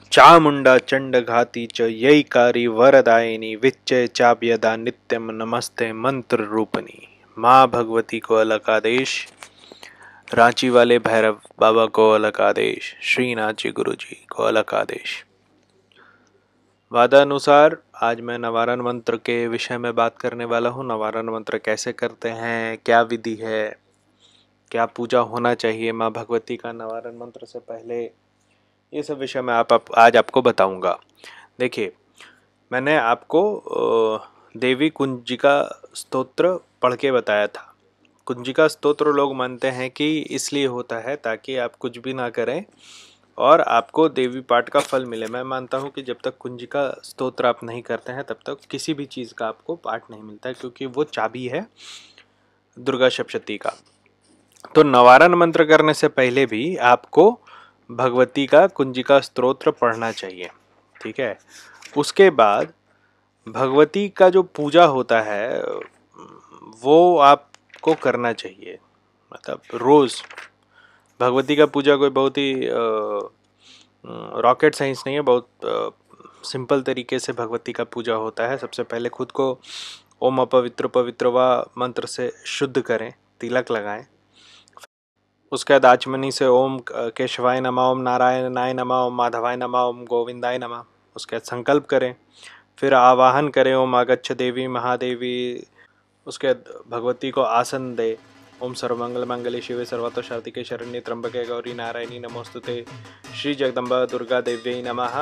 चामुंडा चंडघाती च यैकारी वरदायिनी विच्चय चाभ्यदा नित्यम नमस्ते मंत्र रूपनी। माँ भगवती को अलग आदेश, रांची वाले भैरव बाबा को अलग आदेश, श्री नाची गुरु जी को अलग आदेश। वादानुसार आज मैं नवारण मंत्र के विषय में बात करने वाला हूँ। नवारण मंत्र कैसे करते हैं, क्या विधि है, क्या पूजा होना चाहिए माँ भगवती का नवारण मंत्र से पहले, ये सब विषय मैं आज आपको बताऊंगा। देखिए, मैंने आपको देवी कुंजिका स्तोत्र पढ़ के बताया था। कुंजिका स्तोत्र लोग मानते हैं कि इसलिए होता है ताकि आप कुछ भी ना करें और आपको देवी पाठ का फल मिले। मैं मानता हूँ कि जब तक कुंजिका स्तोत्र आप नहीं करते हैं तब तक किसी भी चीज़ का आपको पाठ नहीं मिलता है, क्योंकि वो चाबी है दुर्गा सप्तशती का। तो नवारण मंत्र करने से पहले भी आपको भगवती का कुंजिका स्तोत्र पढ़ना चाहिए, ठीक है। उसके बाद भगवती का जो पूजा होता है वो आपको करना चाहिए। मतलब रोज़ भगवती का पूजा कोई बहुत ही रॉकेट साइंस नहीं है, बहुत सिंपल तरीके से भगवती का पूजा होता है। सबसे पहले खुद को ओम अपवित्र पवित्र व मंत्र से शुद्ध करें, तिलक लगाएं। उसके बाद आचमनी से ओम केशवाय नमः, ओम नारायणाय नमः, ओम माधवाय नमः, ओम गोविंदाय नमः, उसके बाद संकल्प करें। फिर आवाहन करें ओम आगच्छ देवी महादेवी। उसके बाद भगवती को आसन दे। ओम सर्वमंगल मंगले शिवे सर्वतो शार्तिके शरण्ये त्र्यंबके गौरी नारायणी नमोस्तुते, श्री जगदम्बा दुर्गा देव्यै नमः।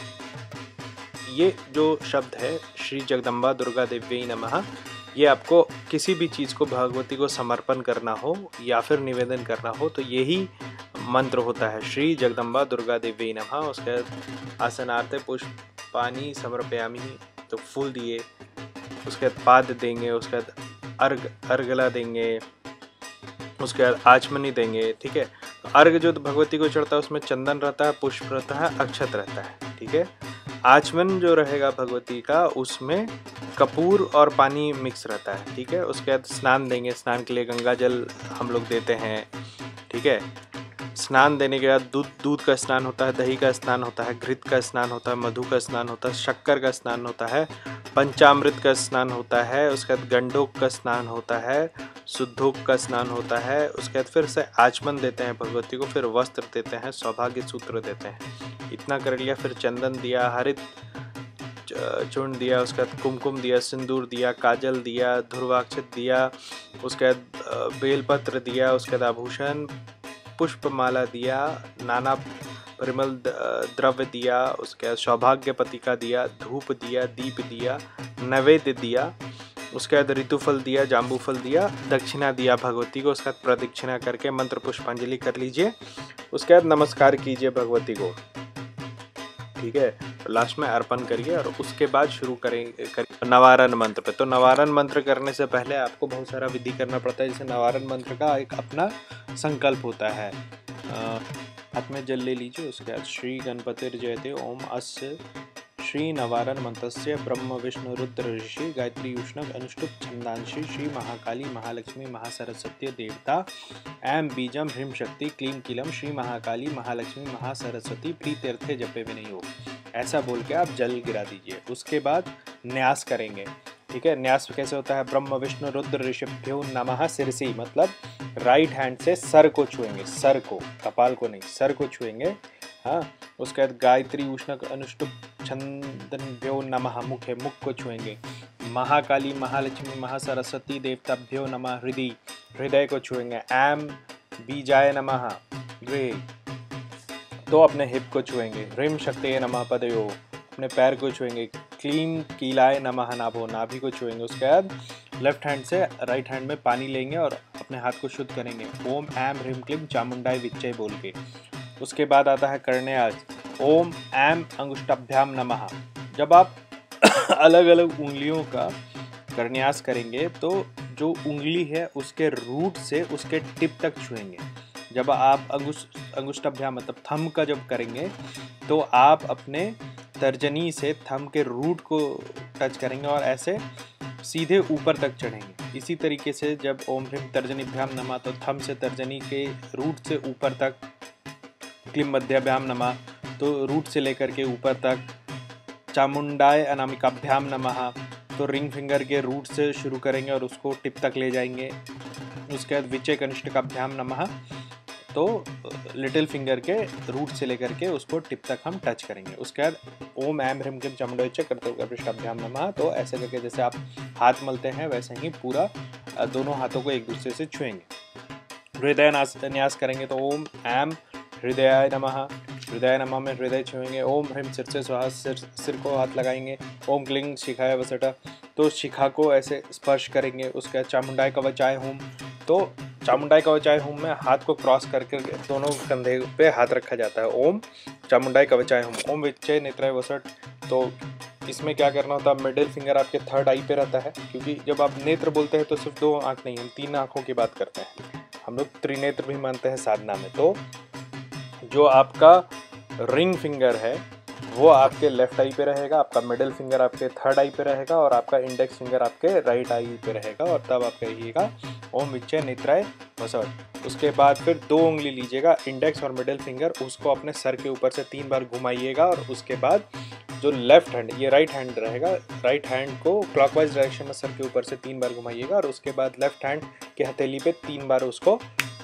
ये जो शब्द है श्री जगदम्बा दुर्गा देव्यै नमः, ये आपको किसी भी चीज़ को भगवती को समर्पण करना हो या फिर निवेदन करना हो तो यही मंत्र होता है, श्री जगदम्बा दुर्गा देव्यै नमः। उसके बाद आसनार्थे पुष्प पानी समर्पयामि, तो फूल दिए। उसके बाद पाद देंगे, उसके बाद अर्घला देंगे, उसके बाद आचमनी देंगे, ठीक है। अर्घ जो भगवती को चढ़ता है उसमें चंदन रहता है, पुष्प रहता है, अक्षत रहता है, ठीक है। आचमन जो रहेगा भगवती का उसमें कपूर और पानी मिक्स रहता है, ठीक है। उसके बाद स्नान देंगे, स्नान के लिए गंगा जल हम लोग देते हैं, ठीक है। स्नान देने के बाद दूध का स्नान होता है, दही का स्नान होता है, घृत का स्नान होता है, मधु का स्नान होता है, शक्कर का स्नान होता है, पंचामृत का स्नान होता है। उसके बाद गंडोक का स्नान होता है, शुद्धोक का स्नान होता है। उसके बाद फिर से आचमन देते हैं भगवती को, फिर वस्त्र देते हैं, सौभाग्य सूत्र देते हैं। इतना कर लिया, फिर चंदन दिया, हरित चूर्ण दिया, उसके बाद कुमकुम दिया, सिंदूर दिया, काजल दिया, ध्रुवाक्षत दिया, उसके बाद बेलपत्र दिया, उसके बाद आभूषण पुष्पमाला दिया, नाना परिमल द्रव्य दिया, उसके बाद सौभाग्य पतिका दिया, धूप दिया, दीप दिया, नैवेद्य दिया, उसके बाद ऋतुफल दिया, जाम्बू फल दिया, दक्षिणा दिया भगवती को। उसके बाद प्रदक्षिणा करके मंत्र पुष्पांजलि कर लीजिए। उसके बाद नमस्कार कीजिए भगवती को, ठीक है। तो लास्ट में अर्पण करिए और उसके बाद शुरू करें नवारण मंत्र पे। तो नवारण मंत्र करने से पहले आपको बहुत सारा विधि करना पड़ता है। जैसे नवारण मंत्र का एक अपना संकल्प होता है। हाथ में जल ले लीजिए। उसके बाद श्री गणपतिर जयते ओम अस्य श्री नवारण मंत्रस्य ब्रह्म विष्णु रुद्र ऋषि गायत्री उष्णक अनुष्टुप छंदांशी श्री महाकाली महालक्ष्मी महासरस्वती देवता ऐम बीजम ह्रीम शक्ति क्लीम किलम श्री महाकाली महालक्ष्मी महासरस्वती प्रीतीर्थे जपे भी नहीं हो, ऐसा बोल के आप जल गिरा दीजिए। उसके बाद न्यास करेंगे, ठीक है। न्यास कैसे होता है? ब्रह्म विष्णु रुद्र ऋषिभ्यो नमः शिरसी, मतलब राइट हैंड से सर को छुएंगे, सर को, कपाल को नहीं, सर को छुएंगे, हाँ। उसके बाद गायत्री उष्णक अनुष्टुप छंदनभ्यो नमः, मुख है, मुख को छुएंगे। महाकाली महालक्ष्मी महासरस्वती देवताभ्यो नमः, हृदय, हृदय को छुएंगे। ऐम बीजाय नमः, गृह, तो अपने हिप को छुएंगे। ह्रीम शक्ति नमः पदयो, अपने पैर को छुएंगे। क्लीम कीलाय नमः नाभो, नाभि को छुएंगे। उसके बाद लेफ्ट हैंड से राइट हैंड में पानी लेंगे और अपने हाथ को शुद्ध करेंगे, ओम ऐम ह्रीम क्लीम चामुंडाय विच्चय बोल के। उसके बाद आता है करण्यास, ओम ऐम अंगुष्ठाभ्याम नमः। जब आप अलग अलग उंगलियों का करण्यास करेंगे तो जो उंगली है उसके रूट से उसके टिप तक छुएंगे। जब आप अंगुष्ठाभ्याम मतलब थंब का जब करेंगे तो आप अपने तर्जनी से थंब के रूट को टच करेंगे और ऐसे सीधे ऊपर तक चढ़ेंगे। इसी तरीके से जब ओम ह्रीम तर्जनीभ्याम नमः तो थंब से तर्जनी के रूट से ऊपर तक, क्लीम मध्याभ्याम नमः तो रूट से लेकर के ऊपर तक। चामुंडाय अनामिकाभ्याम नमः, तो रिंग फिंगर के रूट से शुरू करेंगे और उसको टिप तक ले जाएंगे। उसके बाद विचय कनिष्ठकाभ्याम नमः, तो लिटिल फिंगर के रूट से लेकर के उसको टिप तक हम टच करेंगे। उसके बाद ओम ऐम ह्रीम क्लीम चामुंडाय च कर्तव्याभ्याम नमः, तो ऐसे करके जैसे आप हाथ मलते हैं वैसे ही पूरा दोनों हाथों को एक दूसरे से छुएंगे। हृदय न्यास करेंगे, तो ओम ऐम हृदयाय नमः, हृदय नमः में हृदय छुएंगे। ओम ह्रीम सिर से स्वाहा, सिर को हाथ लगाएंगे। ओम क्लीं शिखाय वसटा, तो शिखा को ऐसे स्पर्श करेंगे। उसके बाद चामुंडाय कवचाय हुम, तो चामुंडाय कवचाय हुम में हाथ को क्रॉस करके दोनों कंधे पे हाथ रखा जाता है। ओम चामुंडाय कवचाय हुम। ओम विच्चय नेत्राय वसट, तो इसमें क्या करना होता है, मिडिल फिंगर आपके थर्ड आई पे रहता है, क्योंकि जब आप नेत्र बोलते हैं तो सिर्फ 2 आँख नहीं, हम 3 आँखों की बात करते हैं। हम लोग त्रिनेत्र भी मानते हैं साधना में। तो जो आपका रिंग फिंगर है वो आपके लेफ्ट आई पे रहेगा, आपका मिडिल फिंगर आपके थर्ड आई पे रहेगा और आपका इंडेक्स फिंगर आपके राइट आई पे रहेगा। और तब आप कहिएगा ओम विच्चय नेत्राय वसट। उसके बाद फिर 2 उंगली लीजिएगा, इंडेक्स और मिडिल फिंगर, उसको अपने सर के ऊपर से 3 बार घुमाइएगा। और उसके बाद जो लेफ्ट हैंड, ये राइट हैंड रहेगा, राइट हैंड को क्लॉकवाइज डायरेक्शन में सर के ऊपर से 3 बार घुमाइएगा। और उसके बाद लेफ्ट हैंड के हथेली पे 3 बार उसको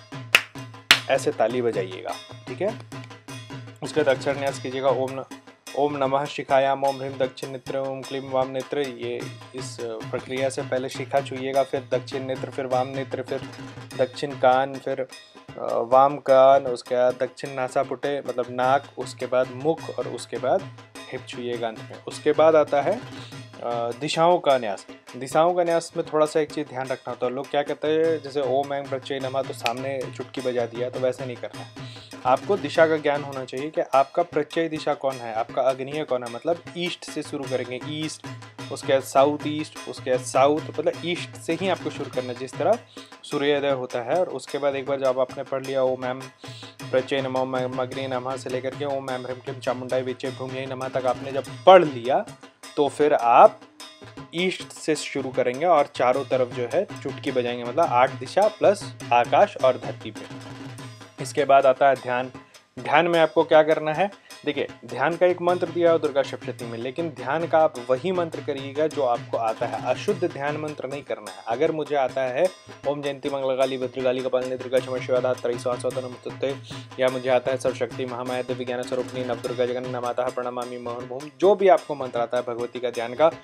ऐसे ताली बजाइएगा, ठीक है। उसके बाद अक्षर न्यास कीजिएगा, ओम नमः शिखायाम, ओम ह्रीम दक्षिण नेत्र, ओम क्लीं वाम नेत्र। ये इस प्रक्रिया से पहले शिखा छुइएगा, फिर दक्षिण नेत्र, फिर वाम नेत्र, फिर दक्षिण कान, फिर वाम कान, उसके बाद दक्षिण नासापुटे मतलब नाक, उसके बाद मुख और उसके बाद हिप छुइएगा अंत में। उसके बाद आता है दिशाओं का न्यास। दिशाओं का न्यास में थोड़ा सा एक चीज़ ध्यान रखना होता है। लोग क्या कहते हैं, जैसे ओम ऐं प्रत्यय नमः तो सामने चुटकी बजा दिया, तो वैसे नहीं करना है। आपको दिशा का ज्ञान होना चाहिए कि आपका प्रत्यय दिशा कौन है, आपका अग्नीय कौन है। मतलब ईस्ट से शुरू करेंगे, ईस्ट, उसके बाद साउथ ईस्ट, उसके बाद साउथ, मतलब ईस्ट से ही आपको शुरू करना है, जिस तरह सूर्योदय होता है। और उसके बाद एक बार जब आपने पढ़ लिया ओम ऐं प्रत्यय नमः, ओम अग्नि नमः से लेकर के ओम ऐं ह्रीं क्लीं चामुंडाय विच्चय भ्रूमयै नमः तक आपने जब पढ़ लिया, तो फिर आप ईस्ट से शुरू करेंगे और चारों तरफ जो है चुटकी बजाएंगे, मतलब 8 दिशा प्लस आकाश और धरती पे। इसके बाद आता है ध्यान। ध्यान में आपको क्या करना है, देखिए ध्यान का एक मंत्र दिया है दुर्गा सप्तशती में, लेकिन ध्यान का आप वही मंत्र करिएगा जो आपको आता है। अशुद्ध ध्यान मंत्र नहीं करना है। अगर मुझे आता है ओम जयंती मंगलकाली भद्रकाली कपालिनी दुर्गा क्षमा शिवा त्रयी स्वास्थ्य, या मुझे आता है सर्वशक्ति महामाया दिव्य विज्ञान स्वरूपिणी नवदुर्गा जगन्नाथ माता प्रणमामि मोहन भूम, जो भी आपको मंत्र आता है भगवती का ध्यान का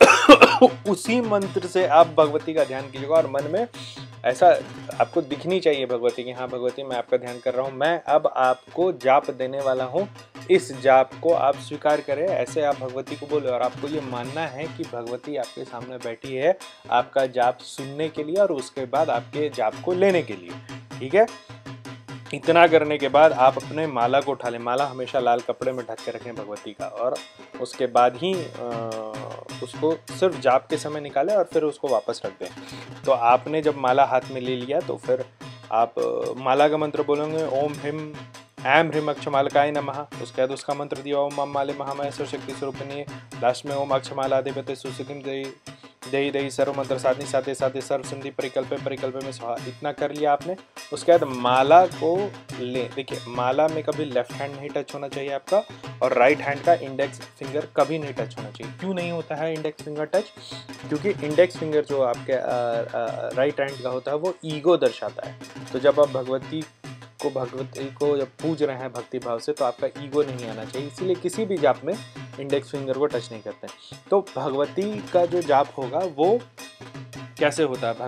उसी मंत्र से आप भगवती का ध्यान कीजिएगा। और मन में ऐसा आपको दिखनी चाहिए भगवती की, हाँ भगवती मैं आपका ध्यान कर रहा हूँ, मैं अब आपको जाप देने वाला हूँ, इस जाप को आप स्वीकार करें, ऐसे आप भगवती को बोले। और आपको ये मानना है कि भगवती आपके सामने बैठी है आपका जाप सुनने के लिए और उसके बाद आपके जाप को लेने के लिए, ठीक है। इतना करने के बाद आप अपने माला को उठा लें। माला हमेशा लाल कपड़े में ढक के रखें भगवती का, और उसके बाद ही उसको सिर्फ जाप के समय निकालें और फिर उसको वापस रख दें। तो आपने जब माला हाथ में ले लिया तो फिर आप माला का मंत्र बोलेंगे ओम ह्रीम ऐं ह्रीम अक्षमालकाय नमः। उसके बाद उसका मंत्र दिया ओम मम माले महामाया सर्वशक्ति स्वरूपिणी, लास्ट में ओम अक्षमालाधिपते सुसिद्धिं देहि देहि सर्व मंत्र साधनी साधे साधे सर्व संधि परिकल्पे में स्वाहा। इतना कर लिया आपने। उसके बाद माला को ले, देखिए माला में कभी लेफ्ट हैंड नहीं टच होना चाहिए आपका, और राइट हैंड का इंडेक्स फिंगर कभी नहीं टच होना चाहिए। क्यों नहीं होता है इंडेक्स फिंगर टच? क्योंकि इंडेक्स फिंगर जो आपके राइट हैंड का होता है वो ईगो दर्शाता है। तो जब आप भगवती को जब पूज रहे हैं भक्ति भाव से, तो आपका ईगो नहीं आना चाहिए, इसीलिए किसी भी जाप में इंडेक्स फिंगर को टच नहीं करते। तो भगवती का जो जाप होगा वो कैसे होता है,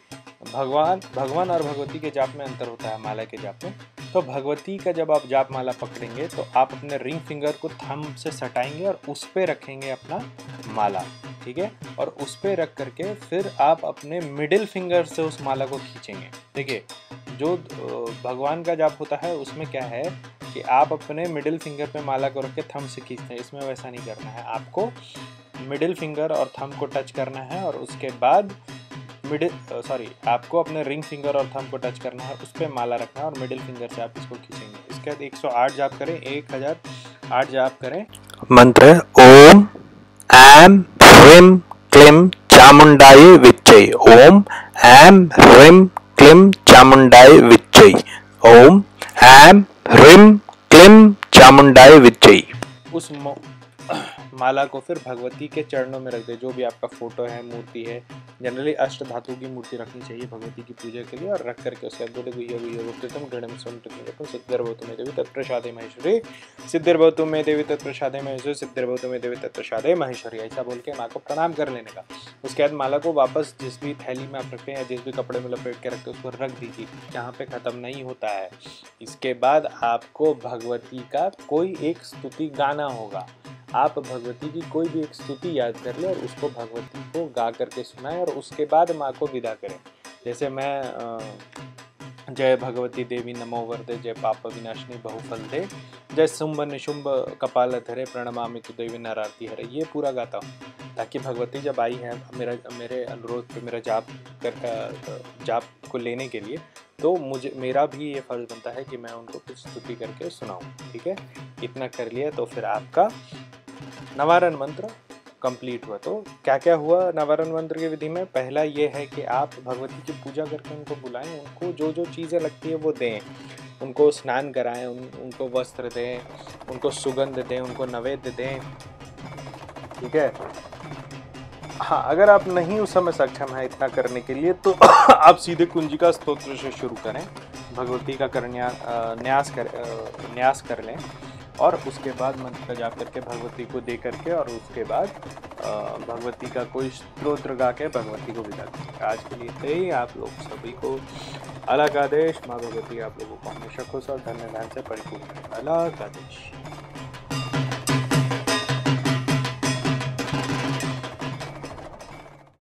भगवान और भगवती के जाप में अंतर होता है माला के जाप में। तो भगवती का जब आप जाप माला पकड़ेंगे तो आप अपने रिंग फिंगर को थंब से सटाएंगे और उस पे रखेंगे अपना माला, ठीक है। और उस पे रख करके फिर आप अपने मिडिल फिंगर से उस माला को खींचेंगे। देखिए जो भगवान का जाप होता है उसमें क्या है कि आप अपने मिडिल फिंगर पे माला को रख के थंब से खींचते हैं, इसमें वैसा नहीं करना है। आपको मिडिल फिंगर और थंब को टच करना है और उसके बाद आपको अपने रिंग फिंगर और थंब को टच करना है, उस पर माला रखना है और मिडिल फिंगर से आप इसको खींचेंगे। इसके बाद 108 जाप करें, 1008 जाप करें। मंत्र ओम ऐं ह्रीं क्लीं चामुंडाय विच्चय, ओम ऐं ह्रीं क्लीं चामुंडाय विच्चय, ओम ऐं ह्रीं क्लीं चामुंडाय विच्चै। उस माला को फिर भगवती के चरणों में रख दे, जो भी आपका फोटो है, मूर्ति है। जनरली अष्ट धातु की मूर्ति रखनी चाहिए भगवती की पूजा के लिए, और रख करके उसके बाद सिद्धिर्भवतु मे देवी तत्प्रसादे महेश्वरी, सिद्धिर्भवतु मे देवी तत्प्रसादे महेश्वरी, सिद्धिर्भवतु मे देवी तत्प्रसादे महेश्वरी, ऐसा बोल के माँ को प्रणाम कर लेने का। उसके बाद माला को वापस जिस भी थैली में आप रखते हैं या जिस भी कपड़े में लपेट के रखते हैं उसको रख दीजिए, जहाँ पे खत्म नहीं होता है। इसके बाद आपको भगवती का कोई एक स्तुति गाना होगा। आप भगवती की कोई भी एक स्तुति याद कर ले और उसको भगवती को गा करके सुनाएं, और उसके बाद माँ को विदा करें। जैसे मैं जय भगवती देवी नमो वरदे, जय पाप विनाशिनी बहुफल दे, जय शुंभ निशुंभ कपाल धरे, प्रणमामि तु देवी नरारती हरे, ये पूरा गाता हूँ, ताकि भगवती जब आई है मेरे अनुरोध पे, मेरा जाप को लेने के लिए, तो मेरा भी ये फर्ज बनता है कि मैं उनको कुछ स्तुति करके सुनाऊँ। ठीक है, इतना कर लिया तो फिर आपका नवारण मंत्र कंप्लीट हुआ। तो क्या क्या हुआ नवारण मंत्र की विधि में? पहला ये है कि आप भगवती की पूजा करके उनको बुलाएं, उनको जो जो चीज़ें लगती है वो दें, उनको स्नान कराएं, उनको वस्त्र दें, उनको सुगंध दें, उनको नैवेद्य दें। ठीक है। हाँ, अगर आप नहीं उस समय सक्षम है इतना करने के लिए, तो आप सीधे कुंजिका स्तोत्र से शुरू करें, भगवती का न्यास कर लें, और उसके बाद मंत्र का जाप करके भगवती को दे करके, और उसके बाद भगवती का कोई स्तोत्र गा के भगवती को विदा करें। आज के लिए इतना ही। आप लोग सभी को अलग आदेश। माँ भगवती आप लोगों को हमेशा खुश और धन्य धान्य से परिपूर्ण करें। अलग आदेश।